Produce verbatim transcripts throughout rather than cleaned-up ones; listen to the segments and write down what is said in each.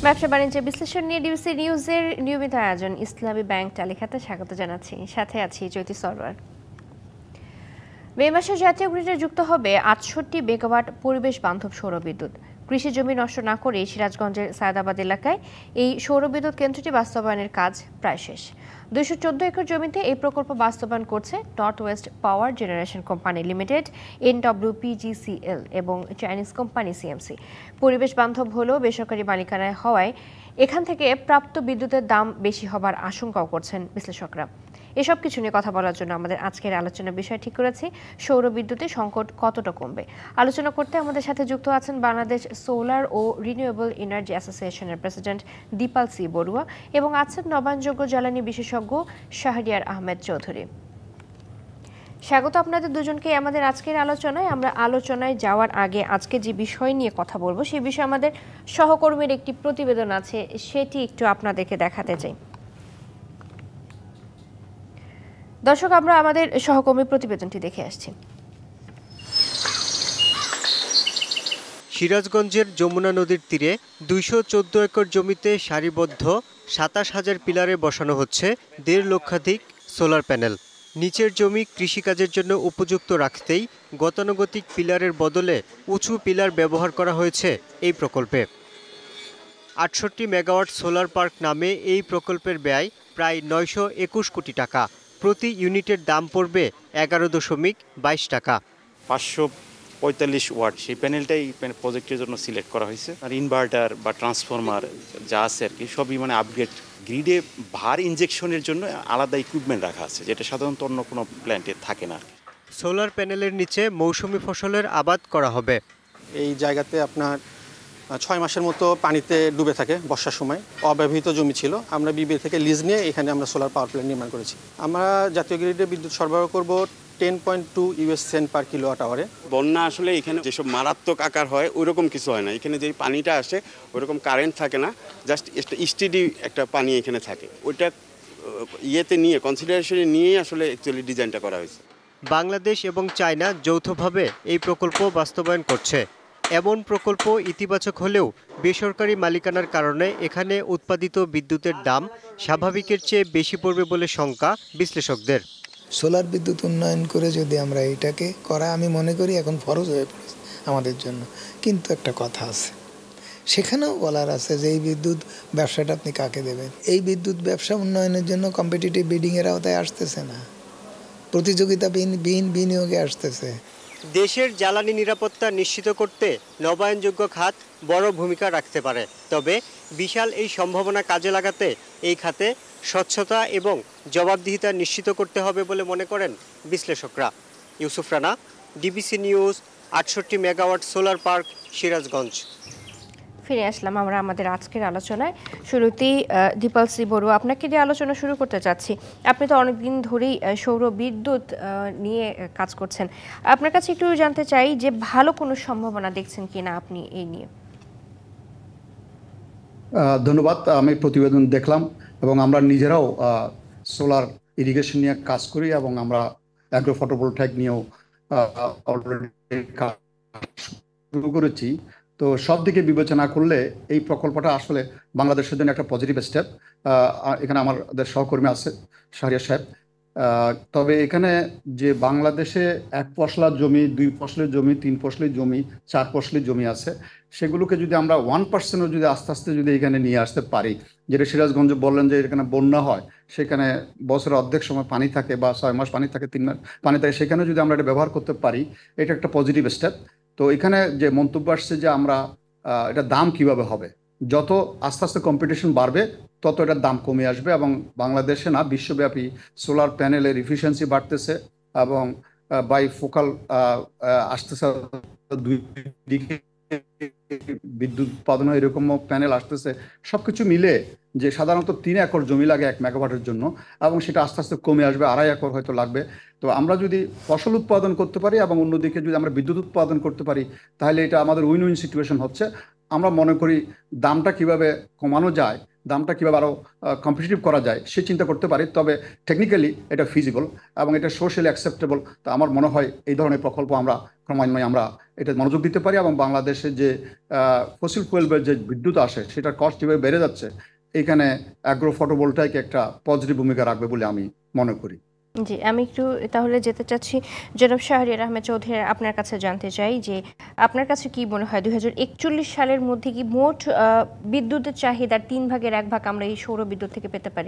ব্যবসা বাণিজ্য বিশ্লেষণ নিয়ে ডিবিসি নিউজের নিয়মিত আয়োজন ইসলামী ব্যাংক তালিকাতে স্বাগত জানাচ্ছি। সাথে আছি জ্যোতি সরওয়। মে মাসে জাতীয় গ্রিডে যুক্ত হবে আটষট্টি মেগাওয়াট পরিবেশ বান্ধব সৌর বিদ্যুৎ। কৃষি জমি নষ্ট না করে সিরাজগঞ্জের সায়দাবাদ এলাকায় এই সৌর বিদ্যুৎ কেন্দ্রটি বাস্তবায়নের কাজ প্রায় শেষ। দুইশো চোদ্দ একর জমিতে এই প্রকল্প বাস্তবায়ন করছে north west power generation company limited, NWPGCL এবং চাইনিজ কোম্পানি সিএমসি। পরিবেশ বান্ধব হলেও বেসরকারি মালিকানায় হওয়ায় এখান থেকে প্রাপ্ত বিদ্যুতের দাম বেশি হবার আশঙ্কাও করছেন বিশ্লেষকরা। এসব কিছু নিয়ে কথা বলার জন্য আমাদের আজকের আলোচনার বিষয় ঠিক করেছি সৌর বিদ্যুতের সংকট কতটা কমবে। আলোচনা করতে আমাদের সাথে যুক্ত আছেন বাংলাদেশ সোলার ও রিনিউয়েবল এনার্জি অ্যাসোসিয়েশনের প্রেসিডেন্ট দীপাল সি বড়ুয়া এবং আছেন নবায়নযোগ্য জ্বালানি বিশেষজ্ঞ শাহরিয়ার আহমেদ চৌধুরী। স্বাগত আপনাদের দুজনকে আমাদের আজকের আলোচনায়। আমরা আলোচনায় যাওয়ার আগে আজকে যে বিষয় নিয়ে কথা বলবো সেই বিষয়ে আমাদের সহকর্মীর একটি প্রতিবেদন আছে, সেটি একটু আপনাদেরকে দেখাতে চাই। দর্শক, আমরা আমাদের সহকর্মী প্রতিবেদনটি দেখে আসছি। সিরাজগঞ্জের যমুনা নদীর তীরে দুইশো চোদ্দ একর জমিতে সারিবদ্ধ সাতাশ হাজার পিলারে বসানো হচ্ছে দেড় লক্ষাধিক সোলার প্যানেল। নিচের জমি কৃষিকাজের জন্য উপযুক্ত রাখতেই গতানুগতিক পিলারের বদলে উঁচু পিলার ব্যবহার করা হয়েছে এই প্রকল্পে। আটষট্টি মেগাওয়াট সোলার পার্ক নামে এই প্রকল্পের ব্যয় প্রায় নয়শো একুশ কোটি টাকা। প্রতি ইউনিটের দাম পড়বে এগারো দশমিক বাইশ টাকা। পাঁচশো পঁয়তাল্লিশ ওয়াট সেই প্যানেলটাই প্রজেক্টের জন্য সিলেক্ট করা হয়েছে। আর ইনভার্টার বা ট্রান্সফরমার যা আছে আর কি সবই মানে আপগ্রেড। গ্রিডে ভার ইনজেকশনের জন্য আলাদা ইকুইপমেন্ট রাখা আছে, যেটা সাধারণত অন্য কোনো প্ল্যান্টে থাকে না। সোলার প্যানেলের নিচে মৌসুমি ফসলের আবাদ করা হবে। এই জায়গাতে আপনার ছয় মাসের মতো পানিতে ডুবে থাকে বর্ষার সময়, অব্যবহৃত জমি ছিল। আমরা বিবিএ থেকে লিজ নিয়ে এখানে আমরা সোলার পাওয়ার প্ল্যান্ট নির্মাণ করেছি। আমরা জাতীয় গ্রিডে বিদ্যুৎ সরবরাহ করব ten point two US cent per kilowatt আওয়ারে। বন্যা আসলে এখানে যেসব মারাত্মক আকার হয় ওইরকম কিছু হয় না। এখানে যে পানিটা আসে ওইরকম কারেন্ট থাকে না, জাস্ট স্টেডি একটা পানি এখানে থাকে। ওইটা ইয়েতে নিয়ে কনসিডারেশনে নিয়েই আসলে অ্যাকচুয়ালি ডিজাইনটা করা হয়েছে। বাংলাদেশ এবং চায়না যৌথভাবে এই প্রকল্প বাস্তবায়ন করছে। এমন প্রকল্প ইতিবাচক হলেও বেসরকারি মালিকানার কারণে এখানে উৎপাদিত বিদ্যুতের দাম স্বাভাবিকের চেয়ে বেশি পড়বে বলে শঙ্কা বিশ্লেষকদের। সোলার বিদ্যুৎ উন্নয়ন করে যদি আমরা এটাকে করা, আমি মনে করি এখন ফরজ হয়ে পড়েছে আমাদের জন্য। কিন্তু একটা কথা আছে, সেখানেও বলার আছে যে এই বিদ্যুৎ ব্যবসাটা আপনি কাকে দেবেন। এই বিদ্যুৎ ব্যবসা উন্নয়নের জন্য কম্পিটিটিভ বিডিংয়ের আওতায় আসতেছে না, প্রতিযোগিতাবিহীন বিনিয়োগে আসতেছে। দেশের জ্বালানি নিরাপত্তা নিশ্চিত করতে নবায়নযোগ্য খাত বড় ভূমিকা রাখতে পারে। তবে বিশাল এই সম্ভাবনা কাজে লাগাতে এই খাতে স্বচ্ছতা এবং জবাবদিহিতা নিশ্চিত করতে হবে বলে মনে করেন বিশ্লেষকরা। ইউসুফ রানা, ডিবিসি নিউজ, আটষট্টি মেগাওয়াট সোলার পার্ক, সিরাজগঞ্জ। ফিরে আসলাম আমরা আমাদের আজকের আলোচনায়। শুরুতেই দীপাল সি বড়ুয়া, আপনাকে দিয়ে আলোচনা শুরু করতে চাচ্ছি। আপনি তো অনেকদিন ধরেই সৌর বিদ্যুৎ নিয়ে কাজ করছেন। আপনার কাছে একটু জানতে চাই যে ভালো কোনো সম্ভাবনা দেখছেন কিনা আপনি এই নিয়ে। ধন্যবাদ। আমি প্রতিবেদন দেখলাম এবং আমরা নিজেরাও সোলার ইরিগেশন নিয়ে কাজ করি এবং আমরা অ্যাগ্রো ফটোভোলটাইক নিয়েও অলরেডি কাজ শুরু করেছি। তো সব দিকে বিবেচনা করলে এই প্রকল্পটা আসলে বাংলাদেশের জন্য একটা পজিটিভ স্টেপ। এখানে আমাদের সহকর্মী আছে শাহরিয়ার সাহেব। তবে এখানে যে বাংলাদেশে এক পশলার জমি, দুই ফসলের জমি, তিন ফসলের জমি, চার ফসলের জমি আছে, সেগুলোকে যদি আমরা ওয়ান পার্সেন্টও যদি আস্তে আস্তে যদি এখানে নিয়ে আসতে পারি, যেটা সিরাজগঞ্জ বললেন যে এখানে বন্যা হয়, সেখানে বছরের অর্ধেক সময় পানি থাকে বা ছয় মাস পানি থাকে, তিন মাস পানি থাকে, সেখানে যদি আমরা এটা ব্যবহার করতে পারি, এটা একটা পজিটিভ স্টেপ। তো এখানে যে মন্তব্য আসছে যে আমরা এটা দাম কিভাবে হবে, যত আস্তে আস্তে কম্পিটিশন বাড়বে তত এটার দাম কমে আসবে এবং বাংলাদেশে না বিশ্বব্যাপী সোলার প্যানেলের এফিসিয়েন্সি বাড়তেছে এবং বাই ফোকাল আসতেছে, দুই দিকে বিদ্যুৎ উৎপাদন এরকম প্যানেল আসতেছে। সবকিছু মিলে যে সাধারণত তিন একর জমি লাগে এক মেগাওয়াটের জন্য এবং সেটা আস্তে আস্তে কমে আসবে, আড়াই একর হয়তো লাগবে। তো আমরা যদি ফসল উৎপাদন করতে পারি এবং অন্যদিকে যদি আমরা বিদ্যুৎ উৎপাদন করতে পারি, তাহলে এটা আমাদের উইন উইন সিচুয়েশন হচ্ছে। আমরা মনে করি দামটা কিভাবে কমানো যায় দামটা কীভাবে আরও কম্পিটিটিভ করা যায় সে চিন্তা করতে পারি। তবে টেকনিক্যালি এটা ফিজিবল এবং এটা সোশ্যালি অ্যাকসেপ্টেবল। তো আমার মনে হয় এই ধরনের প্রকল্প আমরা ক্রমান্বয়ে আমরা এটা মনোযোগ দিতে পারি এবং বাংলাদেশে যে ফসিল ফুয়েলের যে বিদ্যুৎ আসে সেটার কস্ট যেভাবে বেড়ে যাচ্ছে, এখানে অ্যাগ্রো ফটোভোল্টাইক একটা পজিটিভ ভূমিকা রাখবে বলে আমি মনে করি। জি, আমি একটু তাহলে যেতে চাচ্ছি জনাব শাহরিয়ার আহমেদ চৌধুরী, আপনার কাছে জানতে চাই যে আপনার কাছে কি মনে হয় দুই হাজার একচল্লিশ সালের মধ্যে কি মোট বিদ্যুতের চাহিদার তিন ভাগের এক ভাগ আমরা এই সৌর বিদ্যুৎ থেকে পেতে পারি?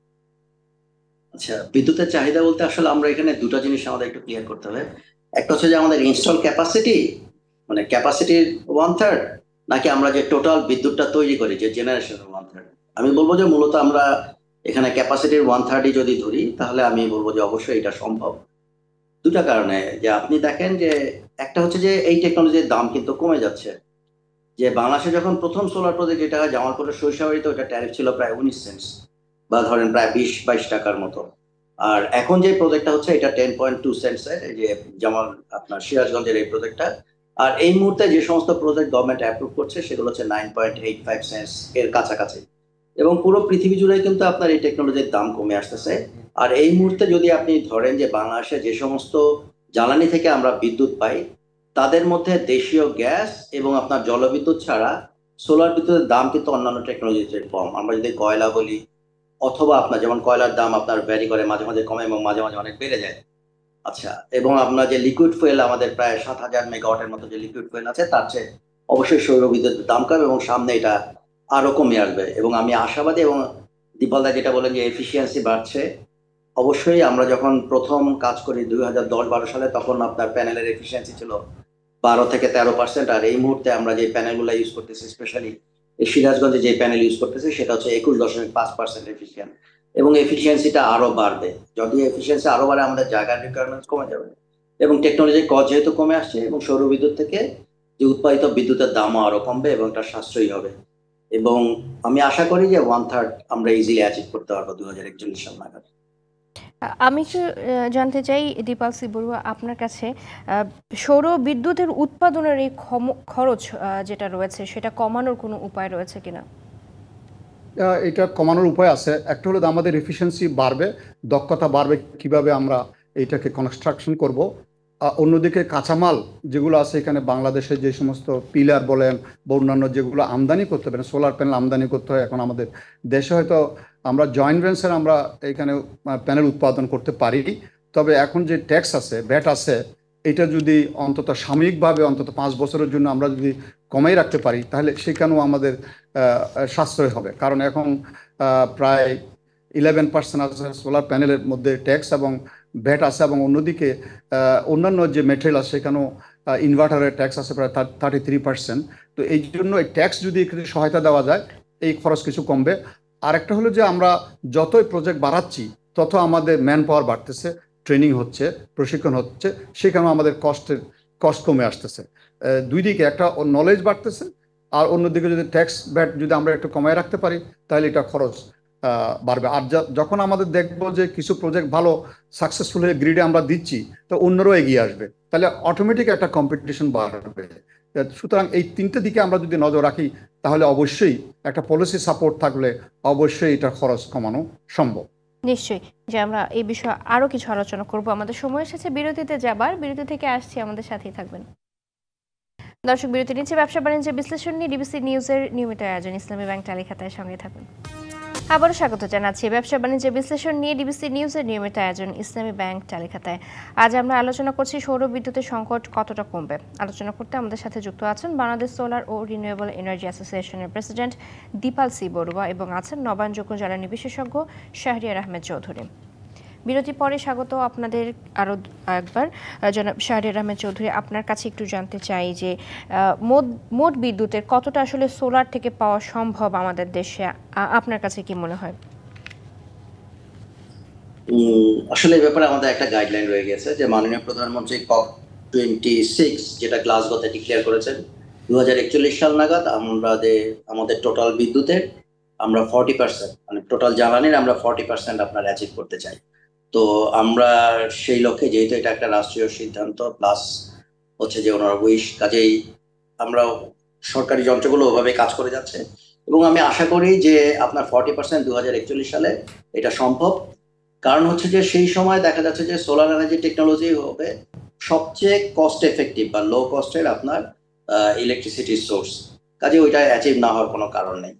আচ্ছা, বিদ্যুতের চাহিদা বলতে আসলে আমরা এখানে দুটো জিনিস আমাদের একটু ক্লিয়ার করতে হবে। একটা হচ্ছে যে আমাদের ইনস্টল ক্যাপাসিটি, মানে ক্যাপাসিটির ওয়ান থার্ড, নাকি আমরা যে টোটাল বিদ্যুৎটা তৈরি করি যে জেনারেশনের ওয়ান থার্ড। আমি বলবো যে মূলত আমরা এখানে ক্যাপাসিটির ওয়ান থার্ডই যদি ধরি তাহলে আমি বলবো যে অবশ্যই এটা সম্ভব। দুটা কারণে, যে আপনি দেখেন যে একটা হচ্ছে যে এই টেকনোলজির দাম কিন্তু কমে যাচ্ছে। যে বাংলাদেশে যখন প্রথম সোলার প্রজেক্ট যেটা হয় জামালপুরের শৈশবাড়িতে, ওটা ট্যারিফ ছিল প্রায় উনিশ সেন্টস বা ধরেন প্রায় বিশ বাইশ টাকার মতো। আর এখন যে প্রজেক্টটা হচ্ছে এটা টেন পয়েন্ট টু সেন্টসের, এই যে জামাল আপনার সিরাজগঞ্জের এই প্রজেক্টটা। আর এই মুহূর্তে যে সমস্ত প্রজেক্ট গভর্নমেন্ট অ্যাপ্রুভ করছে সেগুলো হচ্ছে nine point eight five cents এর কাছাকাছি। এবং পুরো পৃথিবী জুড়ে কিন্তু আপনার এই টেকনোলজির দাম কমে আসতেছে। আর এই মুহূর্তে যদি আপনি ধরেন যে বাংলাদেশে যে সমস্ত জ্বালানি থেকে আমরা বিদ্যুৎ পাই তাদের মধ্যে দেশীয় গ্যাস এবং আপনার জলবিদ্যুৎ ছাড়া সোলার বিদ্যুতের দাম কিন্তু অন্যান্য টেকনোলজির চেয়ে কম। আমরা যদি কয়লা বলি, অথবা আপনার যেমন কয়লার দাম আপনার ভ্যারি করে, মাঝে মাঝে কমে এবং মাঝে মাঝে অনেক বেড়ে যায়। আচ্ছা, এবং আপনার যে লিকুইড ফুয়েল আমাদের প্রায় সাত হাজার মেগাওয়াটের মতো যে লিকুইড ফুয়েল আছে তার চেয়ে অবশ্যই সৌর বিদ্যুতের দাম কম এবং সামনে এটা আরো কমে আসবে। এবং আমি আশাবাদী, এবং দীপলদা যেটা বলেন যে এফিসিয়েন্সি বাড়ছে, অবশ্যই আমরা যখন প্রথম কাজ করি দুই হাজার দশ বারো সালে তখন আপনার প্যানেলের এফিসিয়েন্সি ছিল বারো থেকে তেরো পার্সেন্ট। আর এই মুহূর্তে আমরা যে প্যানেলগুলো ইউজ করতেছি, স্পেশালি এই সিরাজগঞ্জে যে প্যানেল ইউজ করতেছি সেটা হচ্ছে একুশ দশমিক পাঁচ পার্সেন্ট এফিসিয়েন্ট। এবং এফিসিয়েন্সিটা আরো বাড়বে। যদি এফিসিয়েন্সি আরো বাড়ে আমাদের জায়গার রিকোয়ারমেন্টস কমে যাবে এবং টেকনোলজির কস্ট যেহেতু কমে আসছে, এবং সৌর বিদ্যুৎ থেকে যে উৎপাদিত বিদ্যুতের দামও আরো কমবে এবং এটা সাশ্রয়ী হবে। এবং আমি আশা করি যে ওয়ান থার্ড আমরা ইজিলি অ্যাচিভ করতে পারবো দুই হাজার একচল্লিশ সাল নাগাদ। আমি একটু জানতে চাই দীপাল সি বড়ুয়া, আপনার কাছে সৌর বিদ্যুতের উৎপাদনের এই খরচ যেটা রয়েছে সেটা কমানোর কোনো উপায় রয়েছে কিনা? এটা কমানোর উপায় আছে। একটা হলো আমাদের এফিসিয়েন্সি বাড়বে, দক্ষতা বাড়বে কিভাবে আমরা এইটাকে কনস্ট্রাকশন করব। অন্যদিকে কাঁচামাল যেগুলো আছে এখানে বাংলাদেশে যে সমস্ত পিলার বলেন বা অন্যান্য যেগুলো আমদানি করতে পারেন, সোলার প্যানেল আমদানি করতে হয় এখন আমাদের দেশে, হয়তো আমরা জয়েন্ট ভেঞ্চার আমরা এখানে প্যানেল উৎপাদন করতে পারি। তবে এখন যে ট্যাক্স আছে, ভ্যাট আছে, এটা যদি অন্তত সাময়িকভাবে অন্তত পাঁচ বছরের জন্য আমরা যদি কমাই রাখতে পারি তাহলে সেখানেও আমাদের সাশ্রয় হবে। কারণ এখন প্রায় ইলেভেন পার্সেন্ট আছে সোলার প্যানেলের মধ্যে ট্যাক্স এবং ভ্যাট আছে, এবং অন্যদিকে অন্যান্য যে মেটেরিয়াল আছে সেখানেও ইনভার্টারের ট্যাক্স আছে প্রায় থার্টি থ্রি পার্সেন্ট। তো এই জন্য এই ট্যাক্স যদি সহায়তা দেওয়া যায় এই খরচ কিছু কমবে। আরেকটা হলো যে আমরা যতই প্রজেক্ট বাড়াচ্ছি তত আমাদের ম্যান পাওয়ার বাড়তেছে, ট্রেনিং হচ্ছে, প্রশিক্ষণ হচ্ছে, সেখানেও আমাদের কস্টের কস্ট কমে আসতেছে। দুই দিকে একটা নলেজ বাড়তেছে, আর অন্যদিকে যদি ট্যাক্স ভ্যাট যদি আমরা একটু কমায় রাখতে পারি তাহলে এটা খরচ বাড়বে। আর যখন আমাদের দেখবো যে কিছু প্রজেক্ট ভালো সাকসেসফুল হয়ে গ্রিডে আমরা দিচ্ছি তো অন্যরাও এগিয়ে আসবে, তাহলে অটোমেটিক একটা কম্পিটিশন বাড়বে। সুতরাং এই তিনটে দিকে আমরা যদি নজর রাখি তাহলে অবশ্যই একটা পলিসি সাপোর্ট থাকলে অবশ্যই এটা খরচ কমানো সম্ভব। নিশ্চয়ই, যে আমরা এই বিষয়ে আরো কিছু আলোচনা করব। আমাদের সময় এসেছে বিরতিতে যাবার, বিরতি থেকে আসছি, আমাদের সাথেই থাকবেন। দর্শক, বিরতি নিচ্ছে ব্যবসা বাণিজ্যের বিশ্লেষণ নিয়ে ডিবিসি নিউজের নিয়মিত আয়োজন ইসলামী ব্যাংক তালিখাতায় সঙ্গে থাকবেন। আবারও স্বাগত জানাচ্ছি ব্যবসা বাণিজ্যের বিশ্লেষণ নিয়ে ডিবিসি নিউজের নিয়মিত আয়োজন ইসলামী ব্যাংক তালিখাতায়। আজ আমরা আলোচনা করছি সৌর বিদ্যুতের সংকট কতটা কমবে। আলোচনা করতে আমাদের সাথে যুক্ত আছেন বাংলাদেশ সোলার ও রিনিউয়েবল এনার্জি অ্যাসোসিয়েশনের প্রেসিডেন্ট দীপাল সি বড়ুয়া এবং আছেন নবায়নযোগ্য জ্বালানি বিশেষজ্ঞ শাহরিয়ার আহমেদ চৌধুরী। বিরতি পরে স্বাগত আপনাদের আরও একবার। জনাব শাহরিয়ার আহমেদ চৌধুরী, আপনার কাছে একটু জানতে চাই যে মোট মোট বিদ্যুতের কতটা আসলে সোলার থেকে পাওয়া সম্ভব আমাদের দেশে, আপনার কাছে কি মনে হয়? আসলে এই ব্যাপারে আমাদের একটা গাইডলাইন রয়ে গেছে যে মাননীয় প্রধানমন্ত্রী কপ টোয়েন্টি সিক্স যেটা গ্লাসগোতে ডিক্লেয়ার করেছেন দু হাজার একচল্লিশ সাল নাগাদ আমাদের আমাদের টোটাল বিদ্যুতের আমরা ফর্টি পার্সেন্ট মানে টোটাল জ্বালানির আমরা ফর্টি পার্সেন্ট আপনার অ্যাচিভ করতে চাই। তো আমরা সেই লক্ষ্যে, যেহেতু এটা একটা রাষ্ট্রীয় সিদ্ধান্ত প্লাস হচ্ছে যে ওনার উইশ, কাজেই আমরা সরকারি যন্ত্রগুলো ওভাবে কাজ করে যাচ্ছে এবং আমি আশা করি যে আপনার ফর্টি পার্সেন্ট দু হাজার একচল্লিশ সালে এটা সম্ভব। কারণ হচ্ছে যে সেই সময় দেখা যাচ্ছে যে সোলার এনার্জি টেকনোলজি হবে সবচেয়ে কস্ট এফেক্টিভ বা লো কস্টের আপনার ইলেকট্রিসিটি সোর্স, কাজে ওইটা অ্যাচিভ না হওয়ার কোনো কারণ নেই।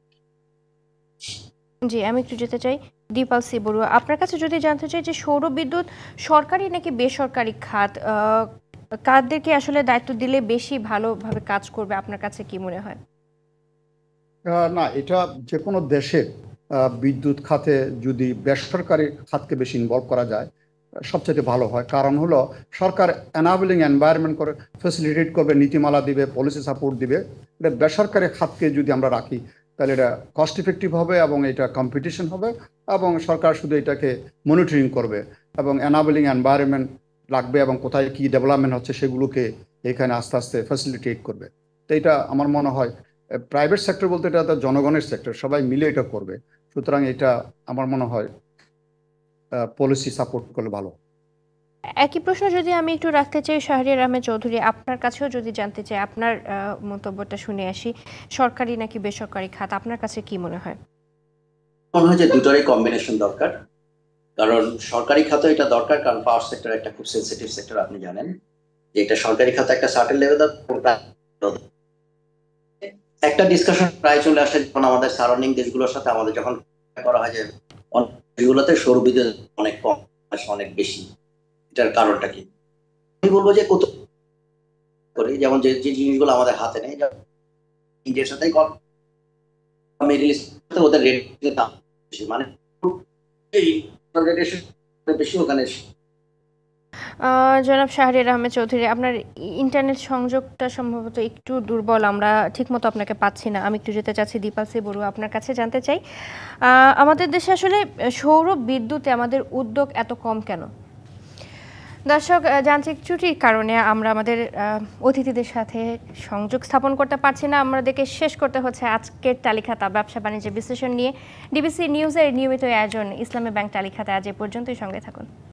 জি, আমি একটু যেতে চাই দীপাল সি বড়ুয়া, আপনার কাছে যদি জানতে চাই যে সৌর বিদ্যুৎ সরকারি নাকি বেসরকারি খাত, কাদেরকে আসলে দায়িত্ব দিলে বেশি ভালোভাবে কাজ করবে আপনার কাছে কি মনে হয়? না, এটা যে কোনো দেশের বিদ্যুৎ খাতে যদি বেসরকারি খাতকে বেশি ইনভলভ করা যায় সবচেয়ে ভালো হয়। কারণ হলো সরকার এনাবলিং এনভায়রনমেন্ট করে ফ্যাসিলিটেট করবে, নীতিমালা দিবে, পলিসি সাপোর্ট দিবে। এটা বেসরকারি খাতকে যদি আমরা রাখি তাহলে এটা কস্ট ইফেক্টিভ হবে এবং এটা কম্পিটিশন হবে এবং সরকার শুধু এটাকে মনিটরিং করবে এবং এনাবলিং এনভায়রনমেন্ট লাগবে এবং কোথায় কি ডেভেলপমেন্ট হচ্ছে সেগুলোকে এখানে আস্তে আস্তে ফ্যাসিলিটেট করবে। তো এটা আমার মনে হয় প্রাইভেট সেক্টর বলতে এটা তো জনগণের সেক্টর, সবাই মিলে এটা করবে। সুতরাং এটা আমার মনে হয় পলিসি সাপোর্ট করলে ভালো। একই প্রশ্ন যদি আমি একটু রাখতে চাই শাহরিয়ার আহমেদ চৌধুরী, আপনার কাছেও যদি জানতে চাই, আপনার মন্তব্যটা শুনে আসি, সরকারি নাকি বেসরকারি খাত আপনার কাছে কি মনে হয়? মনে হয় যে দুটোরই কম্বিনেশন দরকার। কারণ সরকারি খাতে এটা দরকার, কারণ পাওয়ার সেক্টর একটা খুব সেন্সিটিভ সেক্টর, আপনি জানেন যে এটা সরকারি খাতে একটা সার্টেন লেভেল একটা ডিসকাশন প্রায় চলে আসে যখন আমাদের সারাউন্ডিং দেশগুলোর সাথে আমাদের যখন করা হয় যে দেশগুলোতে সৌর বিদ্যুৎ অনেক কম, অনেক বেশি। এটার কারণটা কি? আমি বলবো যে কত করি, যেমন যে যে জিনিসগুলো আমাদের হাতে নেই, ইন্ডিয়ার সাথে মিডল ইস্ট ওদের রেট দাম বেশি, মানে বেশি ওখানে। জনাব শাহরিয়ার আহমেদ চৌধুরী, আপনার ইন্টারনেট সংযোগটা সম্ভবত একটু দুর্বল, আমরা ঠিকমতো আপনাকে পাচ্ছি না। আমি একটু যেতে চাচ্ছি দীপাল সি বড়ুয়া, আপনার কাছে জানতে চাই আমাদের দেশে আসলে সৌর বিদ্যুতে আমাদের উদ্যোগ এত কম কেন? দর্শক, যান্ত্রিক ত্রুটির কারণে আমরা আমাদের অতিথিদের সাথে সংযোগ স্থাপন করতে পারছি না। আমাদেরকে শেষ করতে হচ্ছে আজকের তালিকাটা ব্যবসা বাণিজ্যের বিশ্লেষণ নিয়ে। ডিবিসি নিউজের নিয়মিত আয়োজন ইসলামী ব্যাংক তালিকাতে আজ এ পর্যন্তই, সঙ্গে থাকুন।